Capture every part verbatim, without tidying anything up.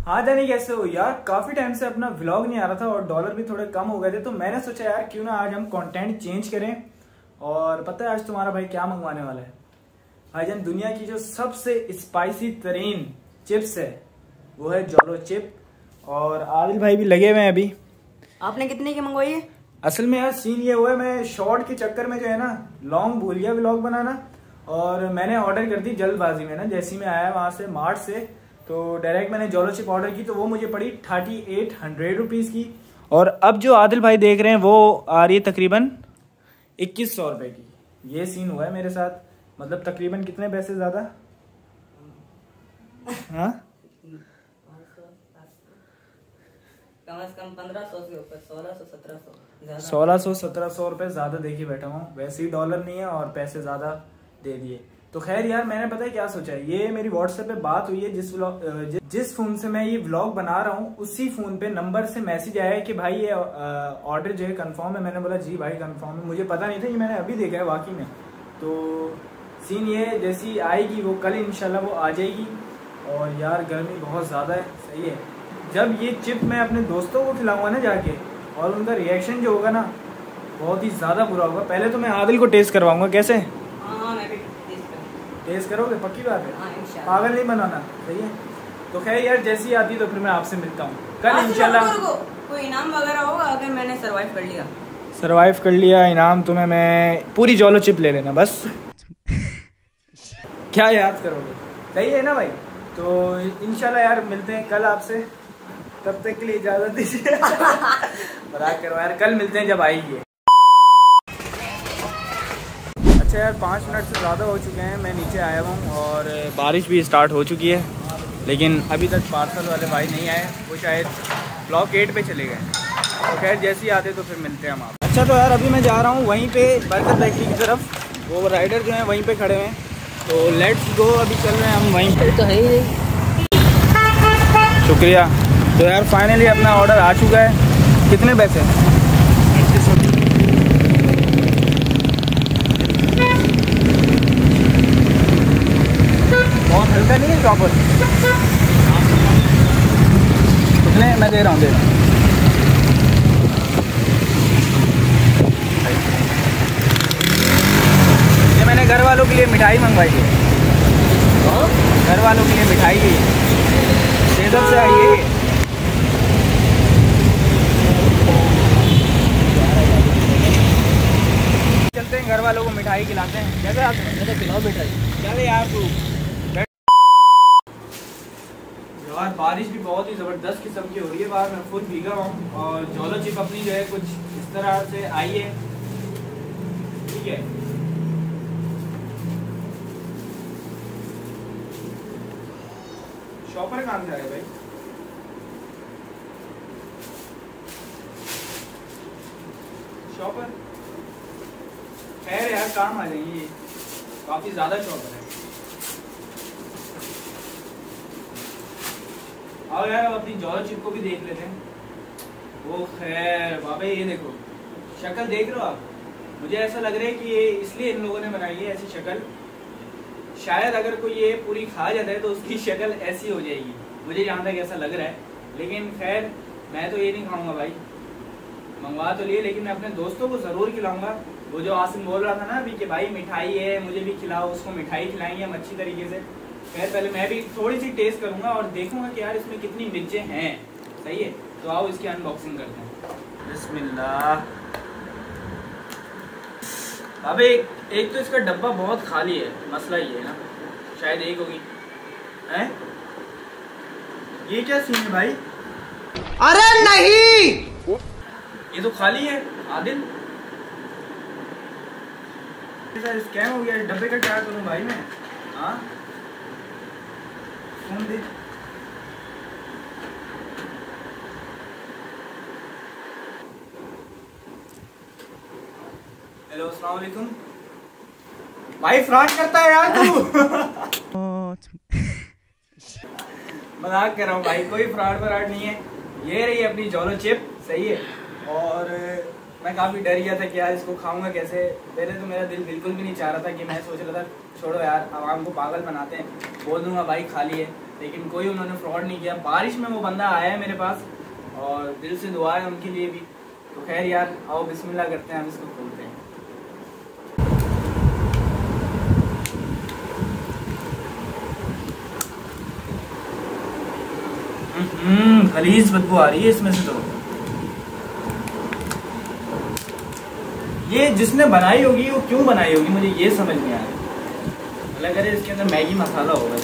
हाँ जानी कैसे हो यार, काफी टाइम से अपना व्लॉग नहीं आ रहा था और डॉलर भी थोड़े कम हो गए थे, तो मैंने सोचा यार क्यों ना आज हम कंटेंट चेंज करें। और पता है आज तुम्हारा भाई क्या मंगवाने वाला है? भाईजान दुनिया की जो सबसे स्पाइसी तरीन चिप्स है वो है जोलो चिप। और आदिल भाई भी लगे हुए हैं अभी। आपने कितने की मंगवाई है? असल में यार सीन ये हुआ है, मैं शॉर्ट के चक्कर में जो है ना लॉन्ग भूल गया व्लॉग बनाना, और मैंने ऑर्डर कर दी जल्दबाजी में ना। जैसे मैं आया वहां से मार्ट से तो डायरेक्ट मैंने जोलो चिप ऑर्डर की, तो वो मुझे पड़ी थर्टी एट हंड्रेड रुपीज़ की। और अब जो आदिल भाई देख रहे हैं वो आ रही है तकरीबन इक्कीस सौ रुपये की। ये सीन हुआ है मेरे साथ, मतलब तकरीबन कितने पैसे ज़्यादा? हाँ कम से कम पंद्रह सौ के ऊपर, सोलह सौ सत्रह सौ सोलह सौ सत्रह सौ रुपये ज़्यादा देखिए बैठा हूँ। वैसे ही डॉलर नहीं है और पैसे ज़्यादा दे दिए। तो खैर यार मैंने पता है क्या सोचा है, ये मेरी व्हाट्सएप पे बात हुई है, जिस व्लॉग जिस, जिस फोन से मैं ये व्लॉग बना रहा हूँ उसी फोन पे नंबर से मैसेज आया है कि भाई ये ऑर्डर जो है कंफर्म है। मैंने बोला जी भाई कंफर्म है, मुझे पता नहीं था, ये मैंने अभी देखा है वाकई में। तो सीन ये जैसी आएगी वो कल इंशाल्लाह वो आ जाएगी। और यार गर्मी बहुत ज़्यादा है, सही है। जब ये चिप मैं अपने दोस्तों को खिलाऊंगा ना जाके, और उनका रिएक्शन जो होगा ना बहुत ही ज़्यादा बुरा होगा। पहले तो मैं आदिल को टेस्ट करवाऊंगा। कैसे टेस्ट करोगे? पक्की बात है, पागल नहीं बनाना, सही है। तो खैर यार जैसी आती तो फिर मैं आपसे मिलता हूँ कल इंशाल्लाह। कोई इनाम वगैरह होगा अगर मैंने सरवाइव कर लिया? सरवाइव कर लिया इनाम तुम्हें मैं पूरी जोलो चिप ले लेना बस। क्या याद करोगे, सही है ना भाई। तो इंशाल्लाह यार मिलते हैं कल आपसे, तब तक के लिए इजाजत दीजिए। मजाक करो यार, कल मिलते हैं जब आएगी। अच्छा यार पाँच मिनट से ज़्यादा हो चुके हैं, मैं नीचे आया हूँ और बारिश भी स्टार्ट हो चुकी है, लेकिन अभी तक पार्सल वाले भाई नहीं आए। वो शायद ब्लॉक एट पे चले गए। तो खैर जैसे ही आते तो फिर मिलते हैं हम आप। अच्छा तो यार अभी मैं जा रहा हूँ वहीं पे बरकत बेकरी की तरफ, वो राइडर जो हैं वहीं पे खड़े हैं। तो लेट्स गो, अभी चल रहे हैं हम वहीं पे। तो है ही नहीं। शुक्रिया। तो यार फाइनली अपना ऑर्डर आ चुका है। कितने पैसे? बहुत हल्का नहीं है चॉपर? कितने? मैं दे रहा हूँ दे रहा हूँ ये मैंने घर वालों के लिए मिठाई मंगवाई है। घर वालों के लिए मिठाई है, सेदर से आई है। चलते हैं घर वालों को मिठाई खिलाते हैं। कैसे आते हैं? खिलाओ मिठाई। चले यार तू। यार बारिश भी बहुत ही ज़बरदस्त किस्म की हो रही है बाहर, मैं खुद भीगा हूँ। और जोलो चिप अपनी जो है कुछ इस तरह से आई है, ठीक है। शॉपर कहाँ से आए भाई? शॉपर खैर यार काम आ जाएंगे, काफी ज्यादा शॉपर है। आओ यार अब अपनी जोलो चिप को भी देख लेते हैं। वो खैर बाबा ये देखो, शक्ल देख रहे हो आप? मुझे ऐसा लग रहा है कि ये इसलिए इन लोगों ने बनाई है ऐसी शक्ल। शायद अगर कोई ये पूरी खा जाता है तो उसकी शक्ल ऐसी हो जाएगी, मुझे जहाँ तक ऐसा लग रहा है। लेकिन खैर मैं तो ये नहीं खाऊंगा भाई, मंगवा तो लिए लेकिन मैं अपने दोस्तों को जरूर खिलाऊंगा। वो जो आसिम बोल रहा था ना अभी कि भाई मिठाई है मुझे भी खिलाओ, उसको मिठाई खिलाएंगे हम अच्छी तरीके से। खैर पहले मैं भी थोड़ी सी टेस्ट करूंगा और देखूंगा कि यार इसमें कितनी मिर्चें हैं, सही है। तो आओ इसकी अनबॉक्सिंग करते हैं। बिस्मिल्लाह। अबे एक, एक तो इसका डब्बा बहुत खाली है, मसला ये है ना, शायद एक होगी है। ये क्या सीन है भाई? अरे नहीं, ये तो खाली है आदिल। स्कैम हो गया डब्बे का, क्या करूं भाई मैं? हाँ फोन दे। हेलो अस्सलाम वालेकुम भाई, फ्रॉड करता है यार तू। मजाक कर रहा हूँ भाई, कोई फ्रॉड व्रॉड नहीं है। ये रही अपनी जोलो चिप, सही है। और मैं काफ़ी डर गया था कि यार इसको खाऊंगा कैसे। पहले तो मेरा दिल बिल्कुल भी नहीं चाह रहा था कि मैं सोच रहा था छोड़ो यार आवाम को पागल बनाते हैं, बोल दूंगा भाई खा लिए। लेकिन कोई उन्होंने फ्रॉड नहीं किया। बारिश में वो बंदा आया है मेरे पास और दिल से दुआ है उनके लिए भी। तो खैर यार आओ बिस्मिल्लाह करते हैं, हम इसको खोलते हैं। हम्म खलीज बदबू आ रही है इसमें से। तो ये जिसने बनाई होगी वो क्यों बनाई होगी मुझे ये समझ नहीं आ रहा। लग रहा है इसके अंदर मैगी मसाला होगा।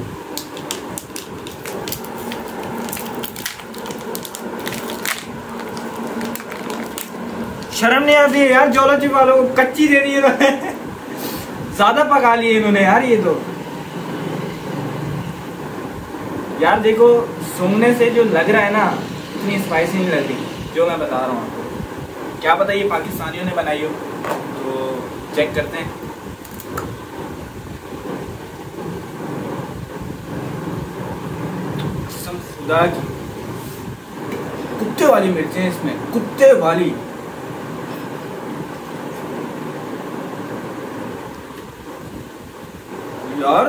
शर्म नहीं आती है यार जोलो चिप वालों को, कच्ची दे दी इन्होंने ज्यादा पका लिए इन्होंने यार। ये तो यार देखो सूंघने से जो लग रहा है ना इतनी स्पाइसी नहीं लग रही जो मैं बता रहा हूँ आपको। क्या पता ये पाकिस्तानियों ने बनाई हो, तो चेक करते हैं। कसम खुदा की कुत्ते वाली मिर्चें हैं इसमें, कुत्ते वाली। यार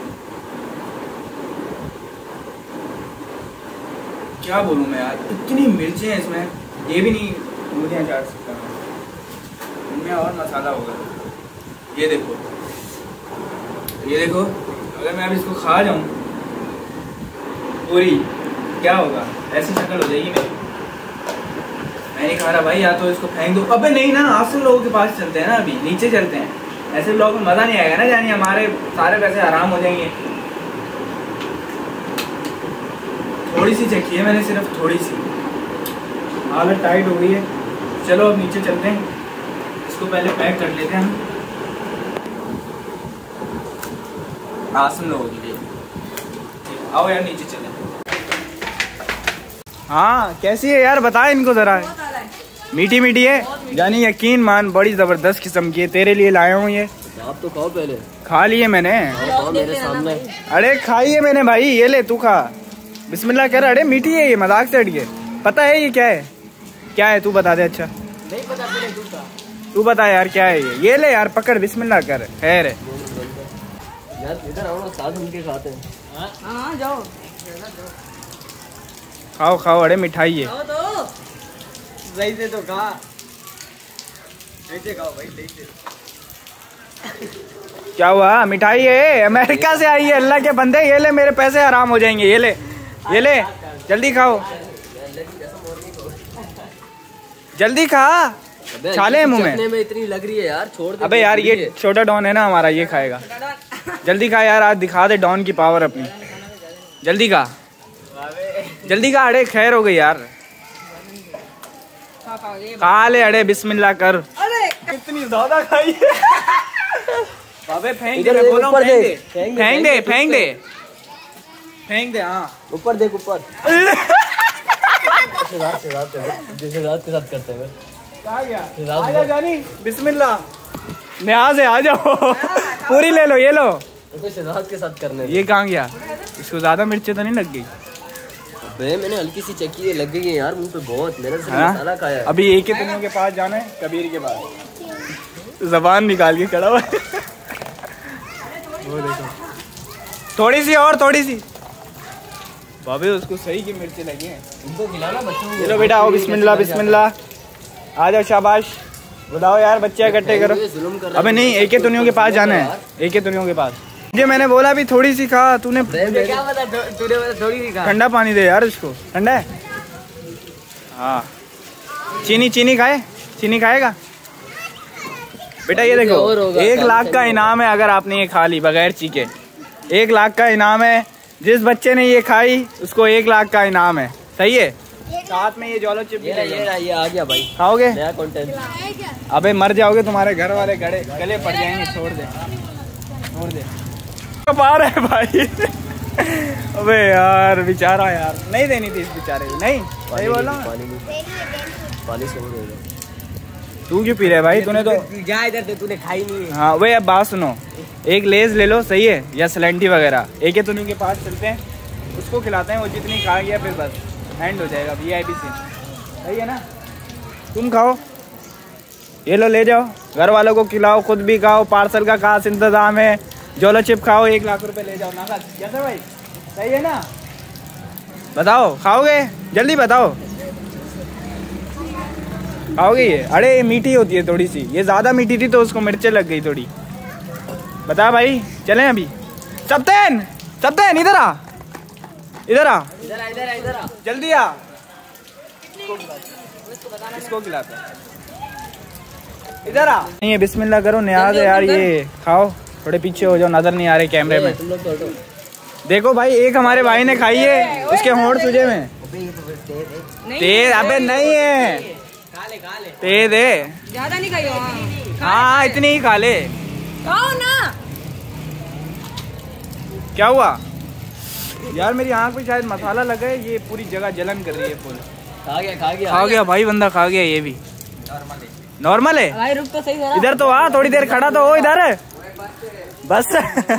क्या बोलूं मैं यार, इतनी मिर्चें हैं इसमें। ये भी नहीं मुझे चाट सकता, इनमें और मसाला होगा। ये देखो, ये देखो, अगर मैं अब इसको खा जाऊं पूरी, क्या होगा? ऐसी शक्ल हो जाएगी मेरी। मैं नहीं खा रहा भाई, या तो इसको फेंक दो। अबे नहीं ना, आसिम लोगों के पास चलते हैं ना, अभी नीचे चलते हैं। ऐसे लोगों में मजा नहीं आएगा ना, जानी हमारे सारे पैसे हराम हो जाएंगे। थोड़ी सी चखी है मैंने, सिर्फ थोड़ी सी। हालत टाइट हो गई है। चलो अब नीचे चलते हैं, इसको पहले पैक कर लेते हैं हम आसिम लोगों के लिए। आओ यार नीचे चले। हाँ कैसी है यार बता इनको जरा। मीठी मीठी है जानी, यकीन मान बड़ी जबरदस्त किस्म की है। तेरे लिए लाया हूँ ये। आप तो खाओ पहले। खा लिए मैंने। खाओ मेरे सामने। अरे खाइए मैंने भाई, ये ले तू खा। बिस्मिल्लाह कर। अरे मीठी है ये, मजाक से हट गए। पता है ये क्या है? क्या है तू बता दे। अच्छा नहीं पता, पहले तू खा। तू बता यार क्या है ये। ये ले यार पकड़, बिस्मिल्लाह कर। खैर है यार इधर आओ ना, साथ मिलके खाते हैं। हाँ जाओ खाओ खाओ। अरे मिठाई है। जाओ तो सही से तो खा। ऐसे खाओ भाई, सही से। क्या हुआ? मिठाई है, अमेरिका से आई है। अल्लाह के बंदे ये ले, मेरे पैसे हराम हो जाएंगे। ये ले, ये ले, जल्दी खाओ, जल्दी खा। छाले मुंह में। में इतनी लग रही है यार, छोड़ दे। अबे यार ये छोटा डॉन है ना हमारा, ये खाएगा। जल्दी खा यार, आज दिखा दे डॉन की पावर अपनी। जल्दी खा, जल्दी खा। अरे खैर हो गई यार, खा ले। अरे बिस्मिल्लाह कर। अरे कितनी ज्यादा खाई है बाबे। फेंक दे, इधर मैं बोल रहा हूं, ऊपर फेंक दे। दे, फेंक दे, फेंक दे, फेंक फेंक दे। दे, फेंक दे। हाँ ऊपर देख, ऊपर। जैसे रात के साथ जैसे रात के साथ करते हैं। कहाँ गया? रात आ जा जानी, बिस्मिल्लाह। यहाँ से आ जाओ, पूरी ले लो। ये लो, जैसे रात के साथ करने। ये कहाँ गया? इसको ज्यादा मिर्ची तो नहीं लग गई? अबे मैंने हल्की सी चक्की लग गई है यार मुंह पे बहुत। मैंने सिर्फ हाँ? मसाला खाया है। अभी एक ही तुमों के पास जाना है, कबीर के पास। जबान निकाल के खड़ा हुआ है। वो देखो, थोड़ी सी और, थोड़ी सी। बाबे उसको सही की मिर्ची लगी है। उनको खिलाना बच्चों को। चलो बेटा आओ, बिस्मिल्लाह बिस्मिल्लाह। आ जाओ, शाबाश। बताओ यार, बच्चे इकट्ठे करो। अबे नहीं, एक ही तुनियों के पास जाना है, एक ही तुनियों के पास। मुझे मैंने बोला भी थोड़ी सी खा, तूने क्या पता, तूने थोड़ी सी खा। ठंडा पानी दे यार इसको। ठंडा है? हाँ। चीनी, चीनी खाए? चीनी खाएगा बेटा? ये देखो, एक लाख का इनाम है अगर आपने ये खा ली बगैर चीखे। एक लाख का इनाम है, जिस बच्चे ने ये खाई उसको एक लाख का इनाम है। सही है? साथ में ये जोलो चिप भी ये ये ये आ गया भाई, खाओगे? नया कंटेंट। अबे मर जाओगे, तुम्हारे घर वाले गड़े गले पड़ जाएंगे। छोड़ दे, छोड़ दे। पा रहा है भाई। अबे यार बेचारा, यार नहीं देनी थी इस बेचारे को। नहीं सही बोला, पानी नहीं, पानी से हो गया। तू क्यों पी रहा है भाई? तूने तो जा इधर से, तूने खाई नहीं। हाँ वही। अब बात सुनो, एक लेज ले लो, सही है, या सलेंटी वगैरह। एक ही तुम के पास चलते हैं, उसको खिलाते हैं। वो जितनी खा गया फिर बस हैंड हो जाएगा, वी आई पी से। सही है ना? तुम खाओ, ये लो, ले जाओ, घर वालों को खिलाओ, खुद भी खाओ। पार्सल का खास इंतजाम है। जोलो चिप खाओ, एक लाख रुपए ले जाओ। ना कैसे भाई? सही है ना? बताओ खाओगे? जल्दी बताओ खाओगे ये? अरे ये मीठी होती है थोड़ी सी, ये ज्यादा मीठी थी तो उसको मिर्चें लग गई थोड़ी। बता भाई चलें अभी? सप्तेन सप्तेन इधर आ, इधर आ, इधर आ, इधर आ, इधर आ। जल्दी आ, इसको खिलाता इधर आ। नहीं ये बिस्मिल्लाह करो, नियाज है यार, ये खाओ। थोड़े पीछे हो जाओ, नजर नहीं आ रहे कैमरे में। तुम लोग तो हटो। देखो भाई एक हमारे भाई ने खाई है, उसके होंठ सूजे में तेज। अबे नहीं है, खा ले खा ले। तेज है, ज्यादा नहीं खाइयो। हाँ इतनी ही खा ले। खाओ ना। क्या हुआ यार? मेरी आंख पे शायद मसाला लगा है, ये पूरी जगह जलन कर रही है फुल। खा गया खा गया खा गया भाई, बंदा खा गया। ये भी नॉर्मल है। भाई रुक तो सही जरा। इधर तो आ, थोड़ी देर खड़ा तो हो इधर बस।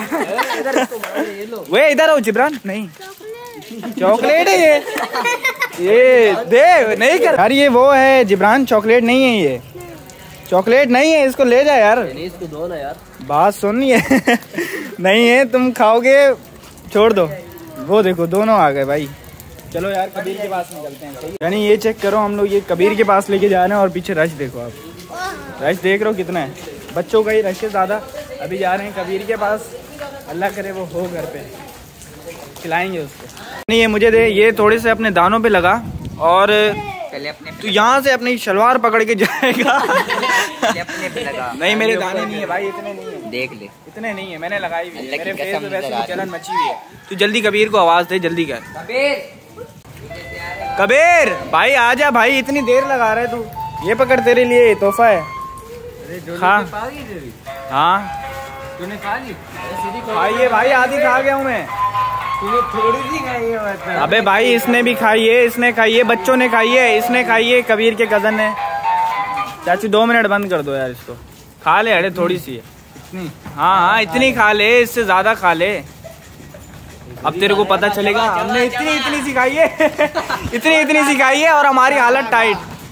वे इधर हो जिब्रान। नहीं चॉकलेट है ये, ये दे नहीं कर यार, ये वो है जिब्रान, चॉकलेट नहीं है ये, चॉकलेट नहीं है, इसको ले जा यार। इसको दो ना यार, बात सुनिए। नहीं है, तुम खाओगे, छोड़ दो। वो देखो दोनों आ गए भाई। चलो यार कबीर के पास निकलते हैं। यानी ये चेक करो, हम लोग ये कबीर के पास लेके जा रहे हैं और पीछे रश देखो आप, रश देख रहे हो कितना है, बच्चों का ही रश है ज़्यादा। अभी जा रहे हैं कबीर के पास, अल्लाह करे वो हो घर पे, खिलाएंगे उसको। नहीं ये मुझे दे, ये थोड़े से अपने दानों पे लगा और पहले अपने तू यहाँ से अपनी शलवार पकड़ के जाएगा। अपने पे लगा। नहीं मेरे दाने नहीं है भाई, इतने नहीं है, देख ले इतने नहीं है, मैंने लगाई हुई है। अल्लाह की मेरे फेस कसम पे वैसे लगा भी जलन मची हुई है। तू जल्दी कबीर को आवाज दे, जल्दी कर। कबीर कबीर भाई आजा भाई, इतनी देर लगा रहे तू। ये पकड़, तेरे लिए तोहफा है। खा। हाँ तूने खा ली? खाइए भाई, आधी खा गया हूँ मैं। तूने थोड़ी सी खाई है मतलब। अबे भाई इसने भी खाई है, इसने खाई है, बच्चों ने खाई है, इसने खाई है, कबीर के कजन ने। चाची दो मिनट बंद कर दो यार इसको, खा ले। अरे थोड़ी सी है इतनी, हाँ हाँ इतनी खा ले, इससे ज्यादा खा ले। अब तेरे को पता चलेगा, हमने इतनी इतनी सी खाई है। इतनी इतनी सी खाई है और हमारी हालत टाइट।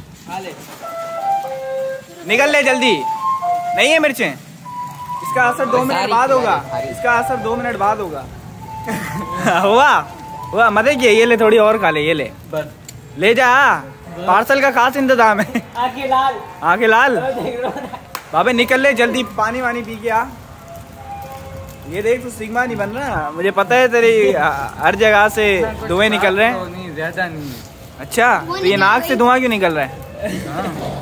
निकल ले जल्दी। नहीं है मिर्चें, इसका असर दो मिनट बाद होगा, इसका असर दो मिनट बाद होगा। हुआ हुआ मत किए, ये ले थोड़ी और खा ले, ये ले ले जा, पार्सल का खास इंतजाम है। आंखें लाल, आंखें लाल। बाबे निकल ले जल्दी, पानी वानी पी के आ। ये देख तू सिग्मा नहीं बन रहा, मुझे पता है तेरी हर जगह से धुएं निकल रहे हैं। नहीं ज्यादा नहीं है। अच्छा तो ये नाक से धुआं क्यों निकल रहा है?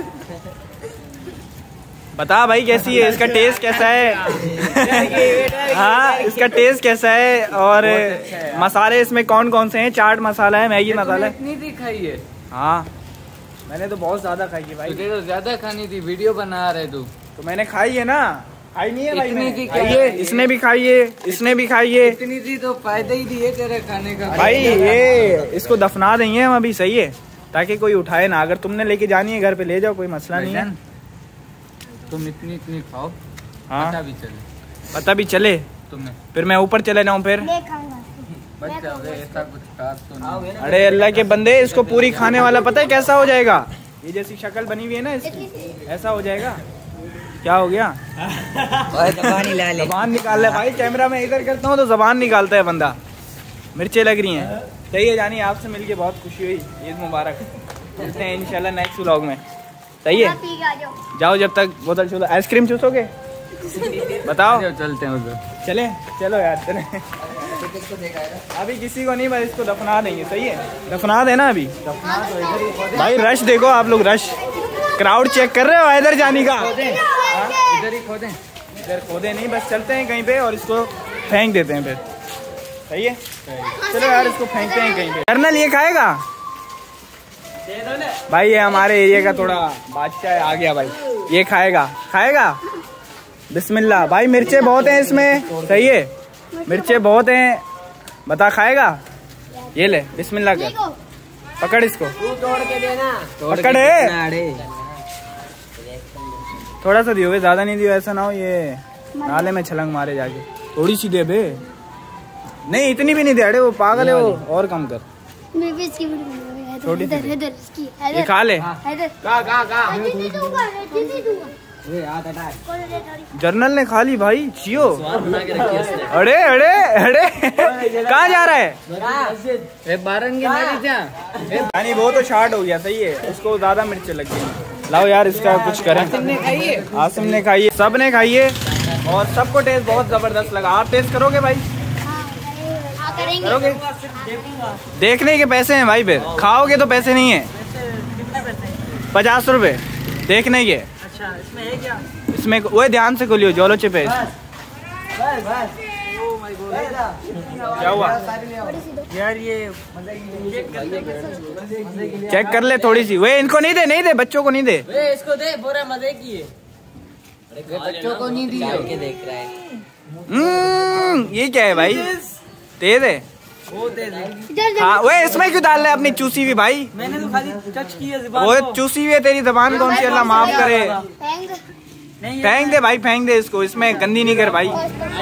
बता भाई कैसी है, इसका टेस्ट कैसा है? हाँ इसका टेस्ट कैसा है और मसाले इसमें कौन कौन से हैं? चाट मसाला है, मैगी मसाला है। इतनी थी खाई है? हाँ मैंने तो बहुत ज्यादा खाई है भाई। तुझे तो ज्यादा खानी थी, वीडियो बना रहे तू। तो मैंने खाई है ना, खाई नहीं है भाई इतनी मैंने। थी खाई है, इसने भी खाई है, इसने भी खाई है। इतनी थी तो फायदा ही दिए तेरे खाने का भाई ये इसको दफना देंगे हम अभी, सही है, ताकि कोई उठाए ना। अगर तुमने लेके जानी है घर पे ले जाओ, कोई मसला नहीं है। तुम इतनी इतनी खाओ, हाँ पता भी चले, पता भी चले तुम्हें फिर मैं ऊपर चले जाऊँ फिर। बच जाओगे, ऐसा कुछ खास तो नहीं। अरे अल्लाह के बंदे, इसको पूरी खाने वाला पता है कैसा हो जाएगा? ये जैसी शक्ल बनी हुई है ना इसकी, ऐसा हो जाएगा। क्या हो गया? जबान हिला ले। जबान निकाल ले भाई, कैमरा में इधर करता हूँ तो जबान निकालता है बंदा। मिर्चें लग रही हैं। सही है जानी, आपसे मिलके बहुत खुशी हुई। ईद मुबारक। मिलते हैं इंशाल्लाह नेक्स्ट व्लॉग में। सही है, जाओ जब तक बोतल चलो। आइसक्रीम चूसोगे? बताओ। चलते हैं उधर। चले चलो यार चले। अभी किसी को नहीं, बस इसको दफना देंगे। सही है, दफना देना अभी। भाई रश देखो आप लोग, रश क्राउड चेक कर रहे हो इधर जाने का। इधर ही खोदें। इधर खोदे नहीं, बस चलते हैं कहीं पे और इसको फेंक देते हैं फिर। सही है, चलो यार इसको फेंकते हैं कहीं पे। कर्नल ये खाएगा भाई, ये हमारे एरिया का थोड़ा बादशाह है, आ गया भाई। ये खाएगा खाएगा बिस्मिल्लाह। भाई मिर्चे बहुत हैं इसमें, सही है, मिर्चे बहुत हैं। बता खाएगा? ये ले बिस्मिल्लाह कर, पकड़ इसको, तोड़ के देना। पकड़े थोड़ा सा दियो, ज्यादा नहीं दियो, ऐसा ना हो ये नाले में छलंग मारे जाके। थोड़ी सी दे बे, नहीं इतनी भी नहीं दे। अरे वो पागल है वो, और कम कर। छोटी सी ये खा ले। जर्नल ने खा ली भाई, चियो। अरे अरे अरे कहाँ जा रहा है? यानी वो तो शार्ट हो गया, सही है, उसको ज्यादा मिर्च लग गई। लाओ यार इसका कुछ करें। आसिम ने खाई है, सब ने खाई है और सबको टेस्ट बहुत जबरदस्त लगा। आप टेस्ट करोगे भाई? करोगे? देखने के पैसे हैं भाई, फिर खाओगे तो पैसे नहीं है। पचास रुपए देखने के। अच्छा, इसमें है क्या? इसमें वो ध्यान से खोलियो, जोलो चिप है। क्या हुआ यार ये चेक कर ले थोड़ी सी। वे इनको नहीं दे, नहीं दे, बच्चों को नहीं दे। वे इसको दे, बोरा मजे की है। बच्चों को नहीं दिया के देख रहा है। हम्म, ये क्या है भाई? दे दे। वो दे दे। हाँ, वे इसमें क्यों डाल रहे अपनी चूसी हुई भाई? मैंने तो खाली टच की है ज़ुबान वो को। चूसी हुई है तेरी जबान, कौन सी, अल्लाह माफ करे। नहीं, फेंक दे भाई, फेंक दे इसको, इसमें गंदी नहीं कर भाई।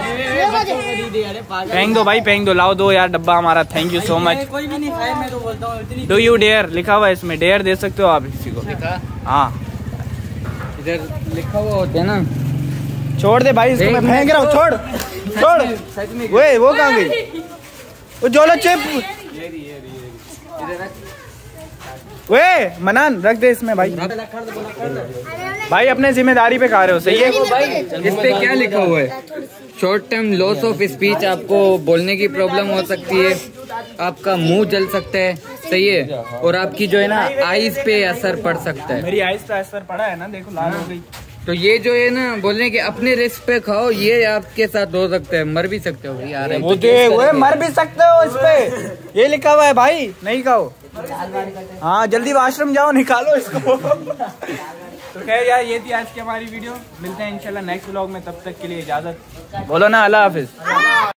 फेंक दो भाई, फेंक दो। लाओ दो यार डब्बा हमारा। Thank you so much. कोई भी नहीं खाए, मैं तो बोलता हूँ इतनी। डू यू डेयर लिखा हुआ है इसमें, डेयर दे सकते हो आप किसी को। हाँ इधर लिखा हुआ होता है ना। छोड़ दे भाई इसको, मैं फेंक रहा हूँ। छोड़ छोड़। वे वो कहाँ गई? वो जोलो चिप। वे मनान रख दे इसमें भाई। भाई अपने जिम्मेदारी पे खा रहे हो, सही है। इस पे क्या लिखा हुआ है? Short term loss of speech, आपको बोलने की प्रॉब्लम हो सकती है, आपका मुंह जल सकता है, सही है, और आपकी जो है ना आईज पे असर पड़ सकता है। मेरी आइज पे असर पड़ा है ना, देखो लाल हो गई। तो ये जो है ना बोलने के अपने रिस्क पे खाओ, ये आपके साथ हो सकता है, मर भी सकते हो यार। वो दे, वो मर भी सकते हो, इस पे ये लिखा हुआ है भाई, नहीं खाओ। हाँ जल्दी वॉशरूम जाओ, निकालो इसको। तो खैर यार ये थी आज की हमारी वीडियो। मिलते हैं इंशाल्लाह नेक्स्ट व्लॉग में, तब तक के लिए इजाजत। बोलो ना, अल्लाह हाफिज।